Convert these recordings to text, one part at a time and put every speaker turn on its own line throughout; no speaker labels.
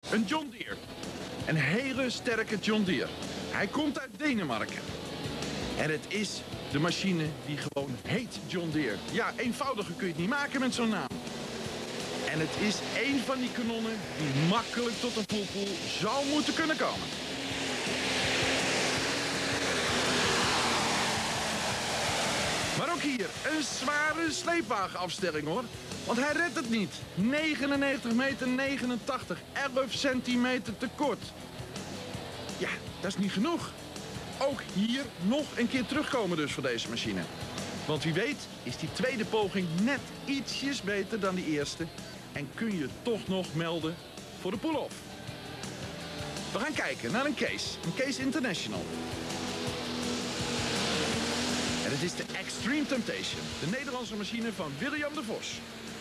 Een John Deere. Een hele sterke John Deere. Hij komt uit Denemarken. En het is de machine die gewoon heet John Deere. Ja, eenvoudiger kun je het niet maken met zo'n naam. En het is één van die kanonnen die makkelijk tot een fullpool zou moeten kunnen komen. Maar ook hier een zware sleepwagenafstelling hoor. Want hij redt het niet. 99 meter 89, 11 centimeter te kort. Ja, dat is niet genoeg. Ook hier nog een keer terugkomen dus voor deze machine. Want wie weet is die tweede poging net ietsjes beter dan die eerste. En kun je toch nog melden voor de pull-off. We gaan kijken naar een Case International. En het is de Extreme Temptation, de Nederlandse machine van William de Vos.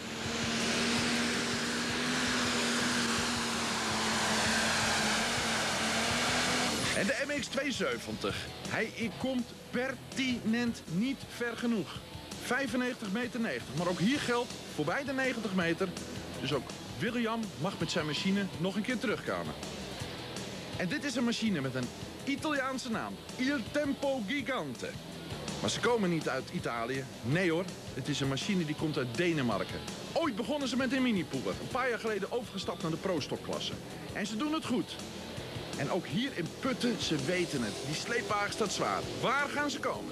En de MX270, hij komt pertinent niet ver genoeg. 95 meter 90, maar ook hier geldt voorbij de 90 meter. Dus ook William mag met zijn machine nog een keer terugkomen. En dit is een machine met een Italiaanse naam, Il Tempo Gigante. Maar ze komen niet uit Italië. Nee hoor, het is een machine die komt uit Denemarken. Ooit begonnen ze met een minipoeler. Een paar jaar geleden overgestapt naar de pro-stokklasse. En ze doen het goed. En ook hier in Putten, ze weten het. Die sleepwagen staat zwaar. Waar gaan ze komen?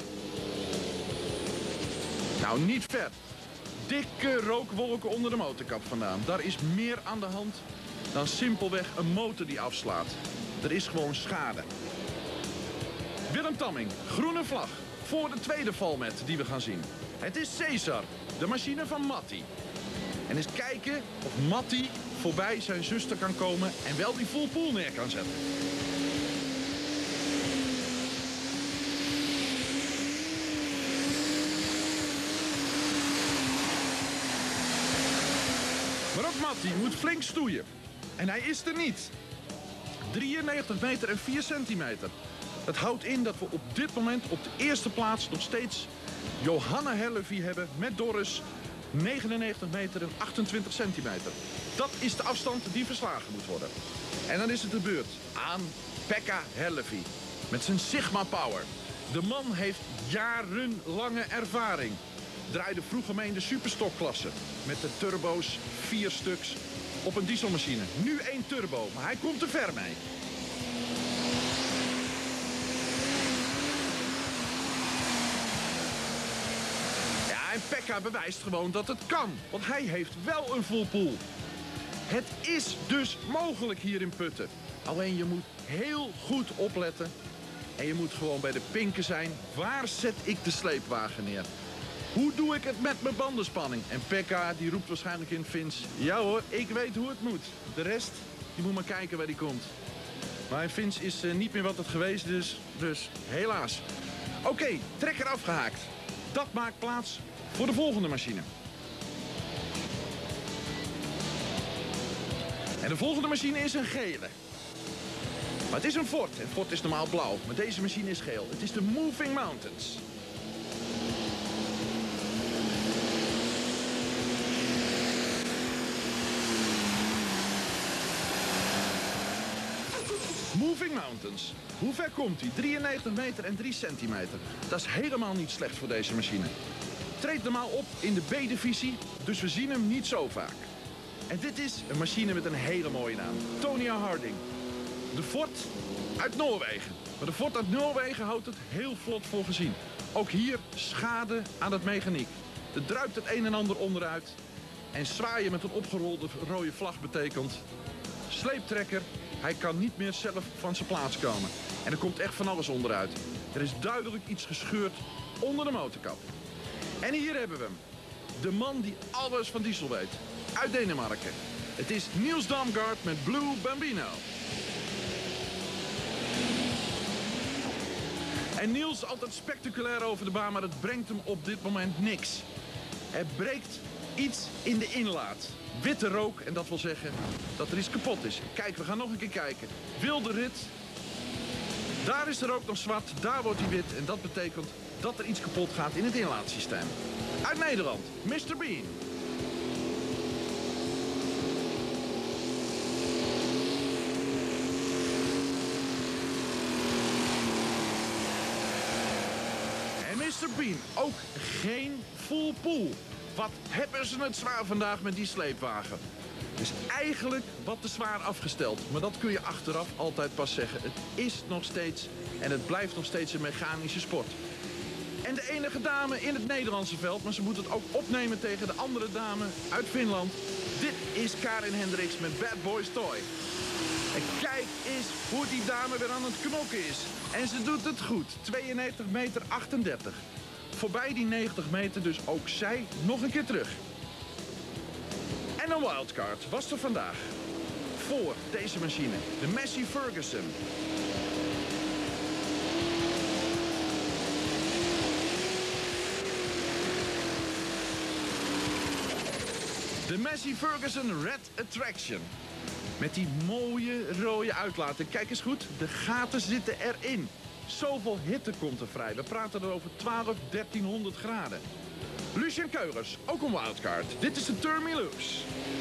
Nou, niet ver. Dikke rookwolken onder de motorkap vandaan. Daar is meer aan de hand dan simpelweg een motor die afslaat. Er is gewoon schade. Willem Tamming, groene vlag. Voor de tweede valmet die we gaan zien. Het is Cesar, de machine van Matti. En eens kijken of Matti voorbij zijn zuster kan komen en wel die full pool neer kan zetten. Maar ook Matti moet flink stoeien. En hij is er niet. 93 meter en 4 centimeter. Dat houdt in dat we op dit moment op de eerste plaats nog steeds Johanna Hellevy hebben met Doris 99 meter en 28 centimeter. Dat is de afstand die verslagen moet worden. En dan is het de beurt aan Pekka Hellevy met zijn Sigma Power. De man heeft jarenlange ervaring. Draaide vroeger mee in de superstokklasse met de turbo's, 4 stuks op een dieselmachine. Nu 1 turbo, maar hij komt er ver mee. En Pekka bewijst gewoon dat het kan. Want hij heeft wel een full pool. Het is dus mogelijk hier in Putten. Alleen je moet heel goed opletten. En je moet gewoon bij de pinken zijn. Waar zet ik de sleepwagen neer? Hoe doe ik het met mijn bandenspanning? En Pekka die roept waarschijnlijk in Vins. Ja hoor, ik weet hoe het moet. De rest, die moet maar kijken waar die komt. Maar Vins is niet meer wat het geweest is. Dus helaas. Oké, trekker afgehaakt. Dat maakt plaats voor de volgende machine. En de volgende machine is een gele. Maar het is een Ford. En Ford is normaal blauw. Maar deze machine is geel. Het is de Moving Mountains. Moving Mountains. Hoe ver komt hij? 93 meter en 3 centimeter. Dat is helemaal niet slecht voor deze machine. Treedt normaal op in de B-divisie, dus we zien hem niet zo vaak. En dit is een machine met een hele mooie naam. Tonya Harding. De Ford uit Noorwegen. Maar de Ford uit Noorwegen houdt het heel vlot voor gezien. Ook hier schade aan het mechaniek. Er druipt het een en ander onderuit. En zwaaien met een opgerolde rode vlag betekent sleeptrekker. Hij kan niet meer zelf van zijn plaats komen. En er komt echt van alles onderuit. Er is duidelijk iets gescheurd onder de motorkap. En hier hebben we hem. De man die alles van diesel weet. Uit Denemarken. Het is Niels Damgaard met Blue Bambino. En Niels altijd spectaculair over de baan, maar het brengt hem op dit moment niks. Er breekt iets in de inlaat. Witte rook, en dat wil zeggen dat er iets kapot is. Kijk, we gaan nog een keer kijken. Wilde rit. Daar is er ook nog zwart, daar wordt hij wit. En dat betekent dat er iets kapot gaat in het inlaatsysteem. Uit Nederland, Mr. Bean. Mr. Bean ook geen full pool. Wat hebben ze het zwaar vandaag met die sleepwagen. Het is eigenlijk wat te zwaar afgesteld. Maar dat kun je achteraf altijd pas zeggen. Het is nog steeds en het blijft nog steeds een mechanische sport. En de enige dame in het Nederlandse veld, maar ze moet het ook opnemen tegen de andere dame uit Finland. Dit is Karin Hendricks met Bad Boys Toy. En kijk eens hoe die dame weer aan het knokken is. En ze doet het goed. 92,38 meter. Voorbij die 90 meter, dus ook zij nog een keer terug. En een wildcard was er vandaag. Voor deze machine. De Massey Ferguson. De Massey Ferguson Red Attraction. Met die mooie rode uitlaat. En kijk eens goed, de gaten zitten erin. Zoveel hitte komt er vrij. We praten er over 1300 graden. Lucien Keugers, ook een wildcard. Dit is de Turn Me Loose.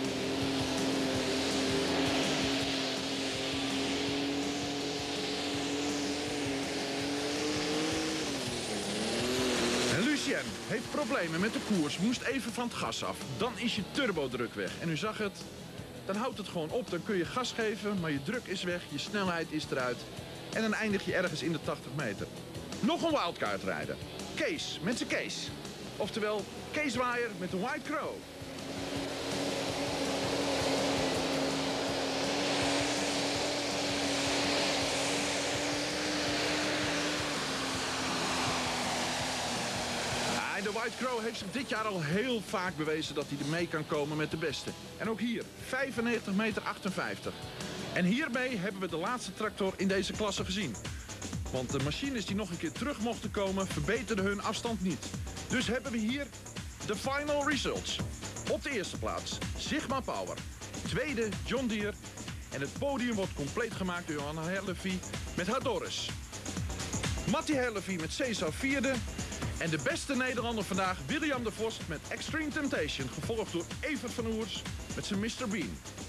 En Lucien heeft problemen met de koers. Moest even van het gas af. Dan is je turbodruk weg. En u zag het. Dan houdt het gewoon op. Dan kun je gas geven, maar je druk is weg. Je snelheid is eruit. En dan eindig je ergens in de 80 meter. Nog een wildcard rijden. Kees met zijn Kees. Oftewel, Kees Waaier met de White Crow. De White Crow heeft zich dit jaar al heel vaak bewezen dat hij er mee kan komen met de beste. En ook hier, 95,58 meter. En hiermee hebben we de laatste tractor in deze klasse gezien. Want de machines die nog een keer terug mochten komen, verbeterden hun afstand niet. Dus hebben we hier de final results. Op de eerste plaats Sigma Power. Tweede John Deere. En het podium wordt compleet gemaakt door Johanna Herlevy met haar Doris. Matti Herlevy met Cesar vierde. En de beste Nederlander vandaag, William de Vos met Extreme Temptation. Gevolgd door Evert van Oers met zijn Mr. Bean.